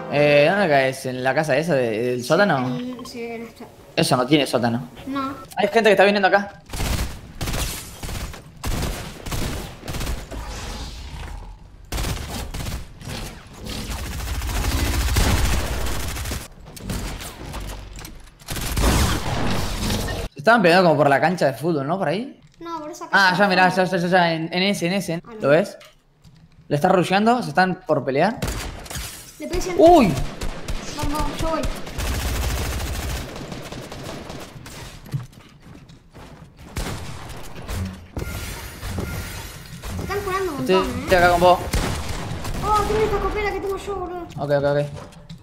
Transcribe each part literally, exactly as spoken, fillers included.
Eh, ¿dónde caes? ¿En la casa esa de- del sótano? En- sí, en esta. Eso no tiene sótano. No. Hay gente que está viniendo acá. Se estaban peleando como por la cancha de fútbol, ¿no? Por ahí. No, por esa casa. Ah, ya mirá, ya, ya, ya, ya, en, en ese, en ese. Ah, no. ¿Lo ves? ¿Le está rusheando? ¿Se están por pelear? Le pegué cien. ¡Uy! Vamos, vamos, yo voy. Están curando un Estoy, montón, estoy eh. acá con vos. Oh, tiene esta copela que tengo yo, boludo. Ok, ok, ok.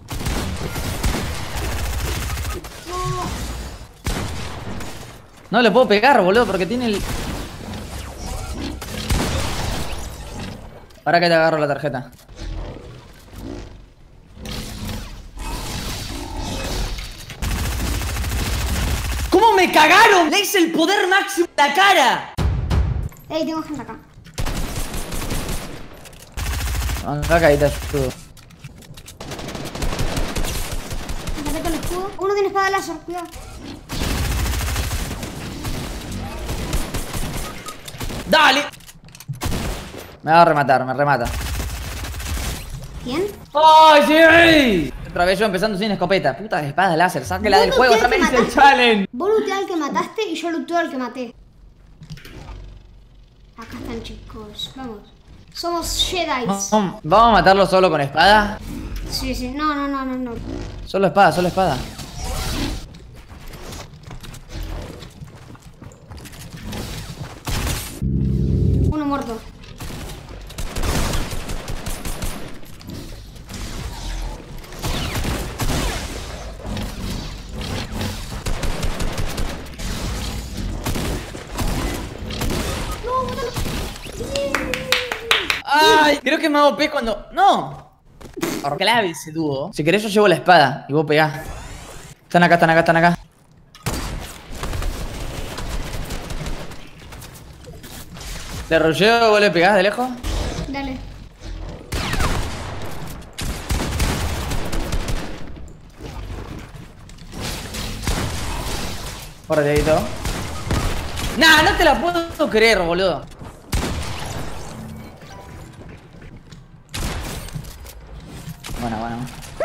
No. No le puedo pegar, boludo, porque tiene el... Para que te agarro la tarjeta. ¿Cómo me cagaron? Le hice el poder máximo en la cara. Ey, tengo gente acá. Acá ahí te ayudo. Fíjate con el escudo. Uno tiene espada láser, cuidado. ¡Dale! Me va a rematar, me remata. ¿Quién? ¡Ay, sí! Otra vez yo empezando sin escopeta. Puta de espada láser, sáquela del Vos juego, luteás ya me al que hice el mataste. challenge. Vos luteás al que mataste y yo luteo al que maté. Acá están, chicos. Vamos. Somos Jedi. Vamos vamos a matarlo solo con espada. Sí, sí. No, no, no, no, no. Solo espada, solo espada. Uno muerto. No, mátalo. ¡Ay! Creo que me hago P cuando... ¡No! Clave ese dúo. Si querés yo llevo la espada y vos pegás. Están acá, están acá, están acá. ¿Le rolleo vos le pegás de lejos? Dale. Por dedito. Nah, no te la puedo creer, boludo. Bueno, bueno.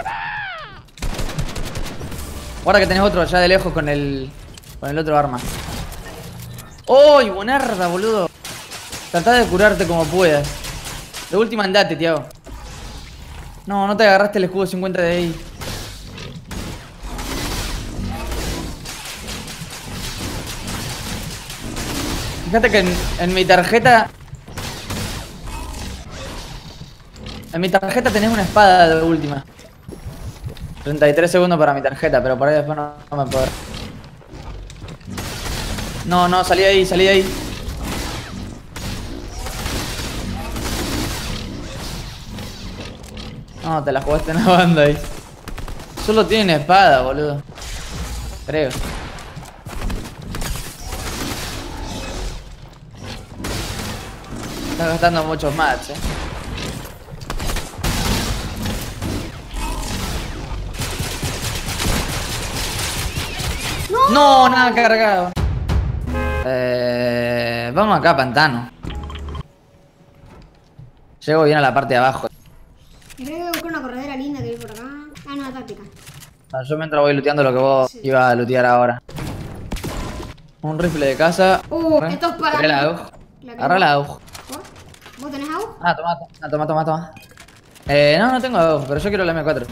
Guarda que tenés otro allá de lejos con el... Con el otro arma. ¡Uy, buenarda, boludo! Tratá de curarte como puedas. De última andate, Tiago. No, no te agarraste el escudo cincuenta de ahí. Fíjate que en, en mi tarjeta... En mi tarjeta tenés una espada de última. treinta y tres segundos para mi tarjeta, pero por ahí después no, no me puedo. No, no, salí de ahí, salí de ahí. No, te la jugaste en la banda ahí. Solo tienen espada, boludo. Creo. Está gastando muchos mats, eh. No, nada cargado. Eh, vamos acá, pantano. Llego bien a la parte de abajo. Creo que voy a buscar una corredera linda que hay por acá. Ah, no, la táctica. No, yo mientras voy looteando lo que vos Sí. ibas a lootear ahora. Un rifle de casa. Uh, Re- esto es para Agarrá mí. la AUG. La Agarrá la AUG. ¿Vos? ¿Vos tenés agua? Ah, toma, toma, toma, toma, toma. Eh, no, no tengo AUG, pero yo quiero la M cuatro.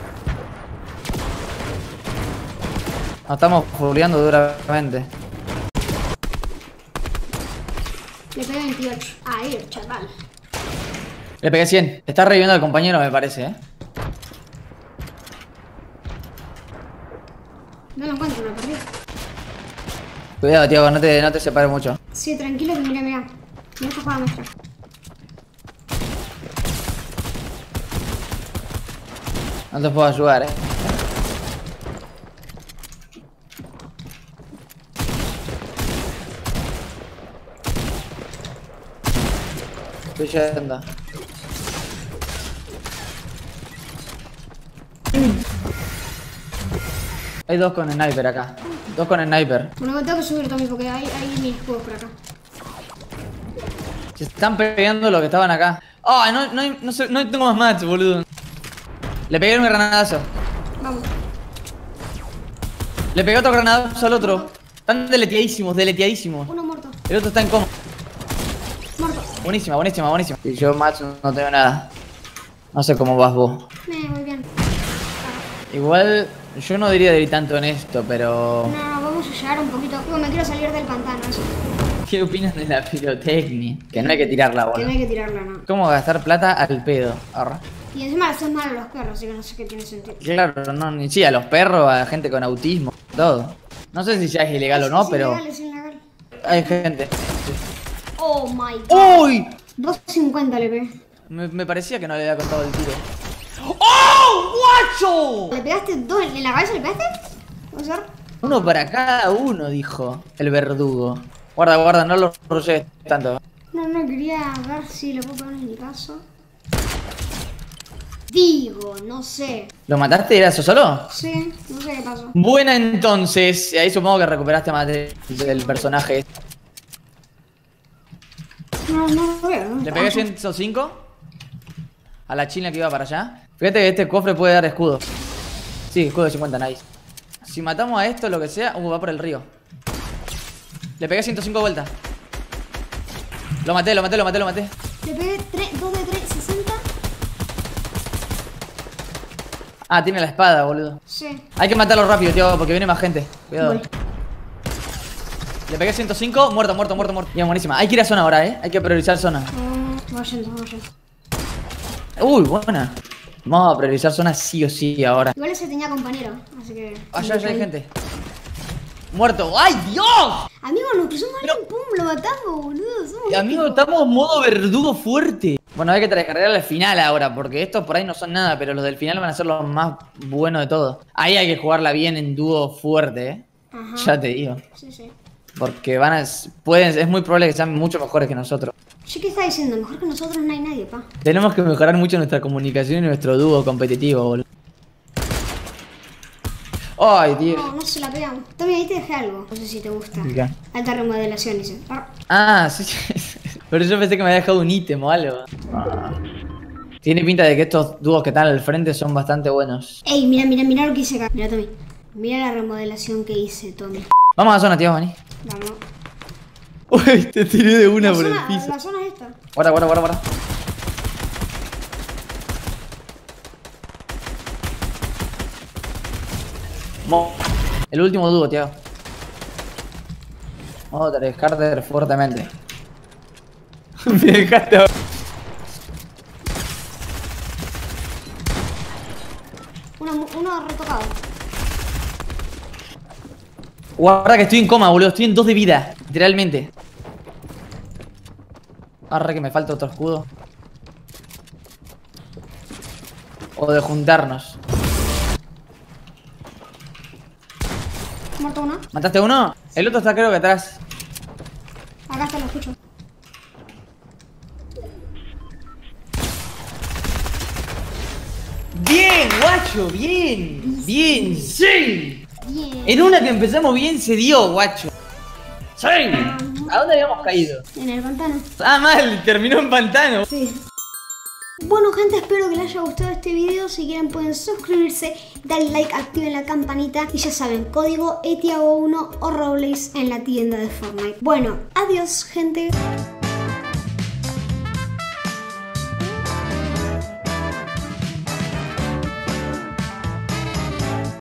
Nos estamos fulleando duramente. Le pegué veintiocho. Ahí, chaval. Le pegué cien. Está reviviendo al compañero, me parece, eh. No lo encuentro, lo perdí. Cuidado, Tiago, no te, no te separes mucho. Sí, tranquilo que mirá, mirá. Mirá esta jugada nuestra. No te puedo ayudar, eh. Estoy yendo. Hay dos con sniper acá. Dos con sniper. Bueno, me tengo que subir, Tommy, porque hay, hay mil juegos por acá. Se están pegando los que estaban acá. Ah, oh, no, no, hay- no, sé- no tengo más match, boludo. Le pegué un granadazo. Vamos. Le pegué otro granadazo al otro. Están deleteadísimos, deleteadísimos. Uno muerto. El otro está en coma. Muerto. Buenísima, buenísima, buenísima. Y yo match no tengo nada. No sé cómo vas vos. Me voy bien. Igual, yo no diría de ir tanto en esto, pero... No, no, vamos a llegar un poquito. Digo, me quiero salir del pantano, eso. ¿Qué opinas de la pirotecnia? Que no hay que tirarla, Que no boludo. hay que tirarla, no. ¿Cómo gastar plata al pedo? Arra. Y encima le haces mal a los perros, así que no sé qué tiene sentido. Claro, no, ni sí, a los perros, a gente con autismo, todo. No sé si ya es ilegal o no, Es pero ilegal, es ilegal. hay gente. Oh my god. ¡Uy! dos cincuenta le pegué. Me, me parecía que no le había costado el tiro. ¡Oh! ¡Guacho! ¿Le pegaste dos en la cabeza? ¿Le pegaste? ¿Vamos a ver? Uno para cada uno, dijo el verdugo. Guarda, guarda, no lo rushes tanto. No, no, quería ver si le puedo pegar en mi caso. Digo, no sé. ¿Lo mataste? ¿Era eso solo? Sí, no sé qué pasó. Buena entonces. Ahí supongo que recuperaste material del personaje. No, no lo veo. ¿No? Le pegué ciento cinco a la china que iba para allá. Fíjate que este cofre puede dar escudo. Sí, escudo de cincuenta, nice. Si matamos a esto, lo que sea... Uh, va por el río. Le pegué ciento cinco vueltas. Lo maté, lo maté, lo maté, lo maté. Le pegué dos de tres, sesenta. Ah, tiene la espada, boludo. Sí. Hay que matarlo rápido, tío, porque viene más gente. Cuidado. Voy. Le pegué ciento cinco, muerto, muerto, muerto, muerto. Bien, buenísima. Hay que ir a zona ahora, eh. Hay que priorizar zona. Oh, voy yendo, voy yendo. Uy, buena. Vamos a priorizar zona sí o sí ahora. Igual ese tenía compañero, así que... Allá, allá hay gente. Muerto. ¡Ay, Dios! Amigo, nos cruzamos a alguien, pum, lo matamos, boludo. Somos Amigo, estamos en modo verdugo fuerte. Bueno, hay que descargar el final ahora, porque estos por ahí no son nada, pero los del final van a ser los más buenos de todos. Ahí hay que jugarla bien en dúo fuerte, eh. Ajá. Ya te digo. Sí, sí. Porque van a... Pueden, es muy probable que sean mucho mejores que nosotros. ¿Yo qué está diciendo? Mejor que nosotros no hay nadie, pa. Tenemos que mejorar mucho nuestra comunicación y nuestro dúo competitivo, boludo. Ay, tío. No, no se la pegamos. Tommy, ahí te dejé algo. No sé si te gusta. ¿Qué? Alta remodelación, dice. Ah, Ah, sí, sí. Pero yo pensé que me había dejado un ítem o algo. Tiene pinta de que estos dúos que están al frente son bastante buenos. Ey, mira, mira, mira lo que hice acá. Mira, Tommy. Mira la remodelación que hice, Tommy. Vamos a la zona, tío, vení. Vamos. Uy, te tiré de una La por zona, el piso. la zona es esta. Guarda, guarda, guarda, guarda. Mo- El último dúo, tío. Vamos a descartar fuertemente. Me dejaste ahora. Uno, uno retocado. Guarda que estoy en coma, boludo. Estoy en dos de vida. Literalmente. Arre que me falta otro escudo. O de juntarnos. Muerto uno. ¿Mataste a uno? El otro está creo que atrás. Acá está, lo escucho. Bien, guacho, bien. Bien, sí. Bien. En una que empezamos bien se dio, guacho. ¡Sí! ¿A dónde habíamos caído? En el pantano. Ah, mal, terminó en pantano. Sí. Bueno, gente, espero que les haya gustado este video. Si quieren pueden suscribirse, darle like, activen la campanita. Y ya saben, código etiago uno o Robles en la tienda de Fortnite. Bueno, adiós, gente.